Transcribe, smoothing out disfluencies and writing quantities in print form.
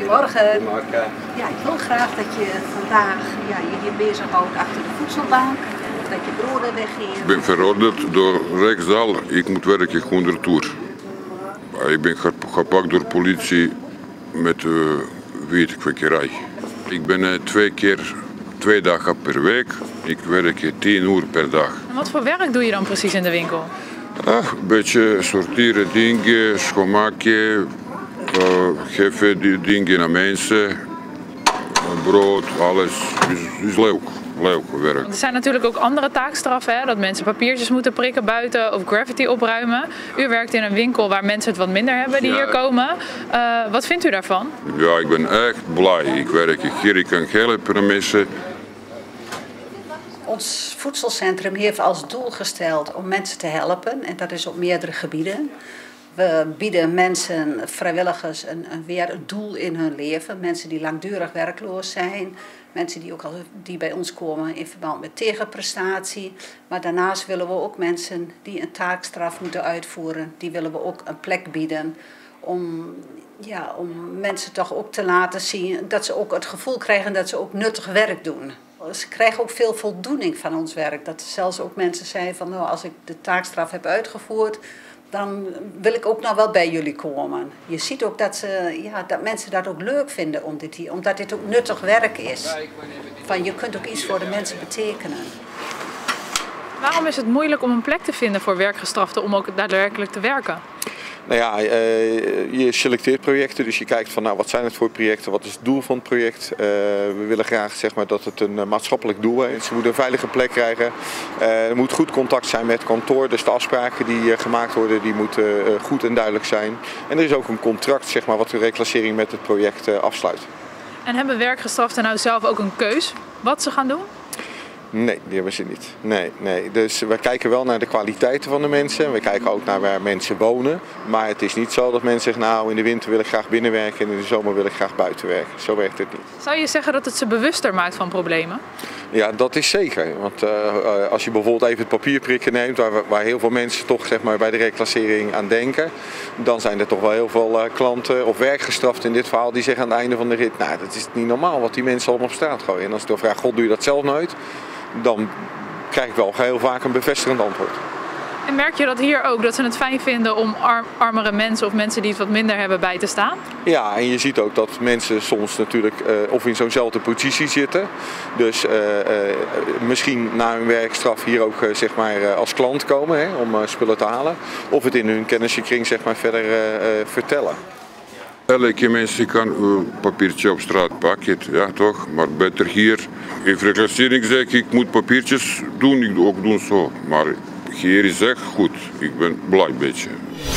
Goedemorgen. Ja, ik wil graag dat je vandaag je hier bezighoudt achter de voedselbank. Dat je broden weggeeft. Ik ben veroordeeld door Rijksdal. Ik moet werken gewoon retour. Ik ben gepakt door politie met wietkwekerij. Ik ben 2 dagen per week. Ik werk 10 uur per dag. En wat voor werk doe je dan precies in de winkel? Een beetje sorteren dingen, schoonmaken, geven die dingen aan mensen, brood, alles. Is leuk. Leuk werk. Er zijn natuurlijk ook andere taakstraffen, hè? Dat mensen papiertjes moeten prikken buiten of graffiti opruimen. U werkt in een winkel waar mensen het wat minder hebben die hier komen. Wat vindt u daarvan? Ja, ik ben echt blij. Ik werk hier, ik kan helpen mensen. Ons voedselcentrum heeft als doel gesteld om mensen te helpen en dat is op meerdere gebieden. We bieden mensen, vrijwilligers, weer een doel in hun leven. Mensen die langdurig werkloos zijn. Mensen die bij ons komen in verband met tegenprestatie. Maar daarnaast willen we ook mensen die een taakstraf moeten uitvoeren. Die willen we ook een plek bieden. Om mensen toch ook te laten zien dat ze ook het gevoel krijgen dat ze ook nuttig werk doen. Ze krijgen ook veel voldoening van ons werk. Dat er zelfs ook mensen zijn van nou, als ik de taakstraf heb uitgevoerd, dan wil ik ook nog wel bij jullie komen. Je ziet ook dat mensen dat ook leuk vinden omdat dit ook nuttig werk is. Je kunt ook iets voor de mensen betekenen. Waarom is het moeilijk om een plek te vinden voor werkgestraften om ook daadwerkelijk te werken? Nou ja, je selecteert projecten, dus je kijkt van nou, wat zijn het voor projecten, wat is het doel van het project. We willen graag dat het een maatschappelijk doel heeft. Ze moeten een veilige plek krijgen. Er moet goed contact zijn met het kantoor, dus de afspraken die gemaakt worden, die moeten goed en duidelijk zijn. En er is ook een contract wat de reclassering met het project afsluit. En hebben werkgestraften nou zelf ook een keus wat ze gaan doen? Nee, die hebben ze niet. Nee. Dus we kijken wel naar de kwaliteiten van de mensen. We kijken ook naar waar mensen wonen. Maar het is niet zo dat mensen zeggen, nou in de winter wil ik graag binnenwerken en in de zomer wil ik graag buiten werken. Zo werkt het niet. Zou je zeggen dat het ze bewuster maakt van problemen? Ja, dat is zeker. Want als je bijvoorbeeld even het papierprikken neemt, waar heel veel mensen toch bij de reclassering aan denken, dan zijn er toch wel heel veel klanten of werkgestraften in dit verhaal die zeggen aan het einde van de rit, nou dat is niet normaal wat die mensen allemaal op straat gooien. En als ik dan vraag, god doe je dat zelf nooit? Dan krijg ik wel heel vaak een bevestigend antwoord. En merk je dat hier ook, dat ze het fijn vinden om armere mensen of mensen die het wat minder hebben bij te staan? Ja, en je ziet ook dat mensen soms natuurlijk of in zo'nzelfde positie zitten. Dus misschien na hun werkstraf hier ook als klant komen om spullen te halen. Of het in hun kennissenkring verder vertellen. Elke mens kan een papiertje op straat pakken, ja toch? Maar beter hier. In reclassering zeg ik moet papiertjes doen, ik ook doen zo. Maar hier is echt goed. Ik ben blij een beetje.